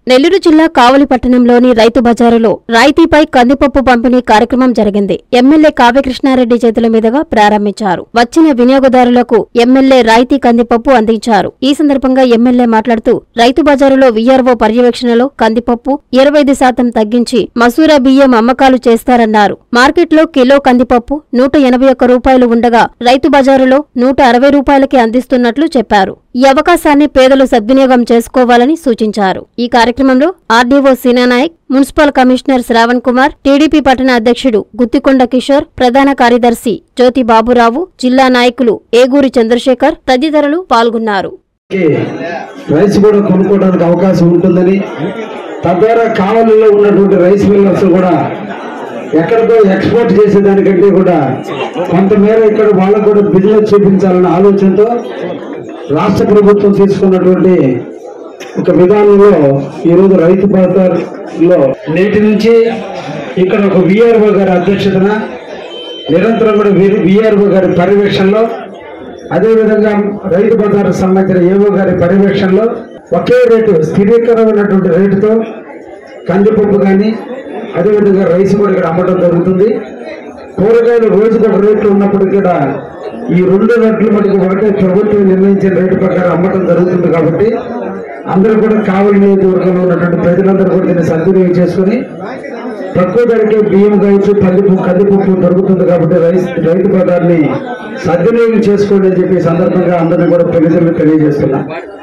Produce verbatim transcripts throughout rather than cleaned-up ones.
నెల్లూరు జిల్లా కావలి పట్టణంలోని రైతు బజారులో రాయితీపై కందిపప్పు పంపిణీ కార్యక్రమం జరిగింది. ఎమ్మెల్యే కావ్యకృష్ణారెడ్డి చేతుల మీదుగా ప్రారంభించారు. వచ్చిన వినియోగదారులకు ఎమ్మెల్యే రాయితీ కందిపప్పు అందించారు. ఈ సందర్భంగా ఎమ్మెల్యే మాట్లాడుతూ రైతు బజారులో వీఆర్ఓ పర్యవేక్షణలో కందిపప్పు ఇరవై ఐదు శాతం తగ్గించి మసూరా బియ్యం అమ్మకాలు చేస్తారన్నారు. మార్కెట్లో కిలో కందిపప్పు నూట ఎనభై ఒక్క రూపాయలు ఉండగా రైతు బజారులో నూట అరవై రూపాయలకి అందిస్తున్నట్లు చెప్పారు. ఈ అవకాశాన్ని పేదలు సద్వినియోగం చేసుకోవాలని సూచించారు. ఈ కార్యక్రమంలో RDO Seenanaik, municipal commissioner Sravan Kumar, TDP పట్టణ అధ్యక్షుడు గుత్తికొండ కిషోర్, ప్రధాన కార్యదర్శి జ్యోతి బాబురావు, జిల్లా నాయకులు ఏగూరి చంద్రశేఖర్ తదితరులు పాల్గొన్నారు. రైస్ కూడా కొనుక్కోవడానికి అవకాశం ఉంటుందని, తద్వారా కావలిలో ఉన్నటువంటి రైస్ మిల్లర్స్ కూడా ఎక్కడికో ఎక్స్పోర్ట్ చేసేదానికంటే కూడా కొంతమేర ఇక్కడ వాళ్ళకు కూడా బిజినెస్ చూపించాలన్న ఆలోచనతో రాష్ట్ర ప్రభుత్వం తీసుకున్నటువంటి ఒక విధానంలో ఈరోజు రైతు బజార్లో నేటి నుంచి ఇక్కడ ఒక విఆర్ఓ గారి అధ్యక్షతన నిరంతరం కూడా విఆర్ఓ గారి పర్యవేక్షణలో, అదేవిధంగా రైతు బజార్ సంబంధించిన ఏవో గారి పర్యవేక్షణలో ఒకే రేటు, స్థిరీకరమైనటువంటి రేటుతో కందిపప్పు కానీ అదేవిధంగా రైస్ కూడా ఇక్కడ అమ్మడం జరుగుతుంది. కూరగాయలు రోజుకు ఒక రేట్లు ఉన్నప్పుడు కూడా ఈ రెండు రేట్లు మటుకు ఒకటే ప్రభుత్వం నిర్ణయించిన రేటు ప్రకారం అమ్మటం జరుగుతుంది. కాబట్టి అందరూ కూడా కావలి నియోజకవర్గంలో ఉన్నటువంటి ప్రజలందరూ కూడా దీన్ని సద్వినియోగం చేసుకుని తక్కువ ధరకే బియ్యం కావచ్చు, కందిపప్పు కందిపప్పు దొరుకుతుంది. కాబట్టి రైస్ రైతు బజార్ని సద్వినియోగం చేసుకోండి అని చెప్పి సందర్భంగా అందరినీ కూడా ప్రజలకు తెలియజేస్తున్నా.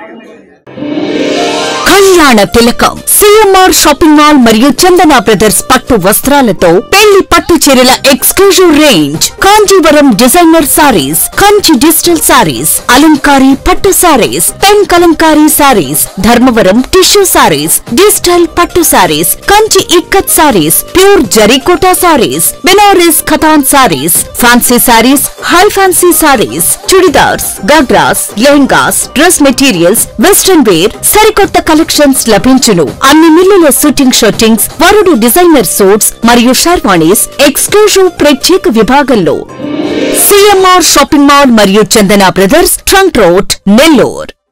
కళ్యాణ తిలకం సిఎంఆర్ షాపింగ్ మాల్ మరియు చందన బ్రదర్స్ పట్టు వస్త్రాలతో పెళ్లి పట్టు చీరల exclusive range, Kanjeevaram designer sarees, Kanchi digital sarees, అలంకారీ పట్టు sarees, pen Kalamkari sarees, Dharmavaram tissue sarees, digital పట్టు సారీస్, కంచి ఇక్కత్ సారీస్, ప్యూర్ జరీకోటా సారీస్, బెనారస్ ఖతాన్ sarees, fancy sarees, high fancy sarees, chudidars, ghagras, lehengas, dress materials, western wear, సరికొత్త కలెక్షన్స్ లభించును. అన్ని మిల్లుల షూటింగ్ షర్టింగ్స్, వరుడు డిజైనర్ సూట్స్ మరియు షర్వాణీస్ ఎక్స్క్లూజివ్ ప్రత్యేక విభాగంలో సిఎంఆర్ షాపింగ్ మాల్ మరియు Chandana brothers, trunk road, Nellore.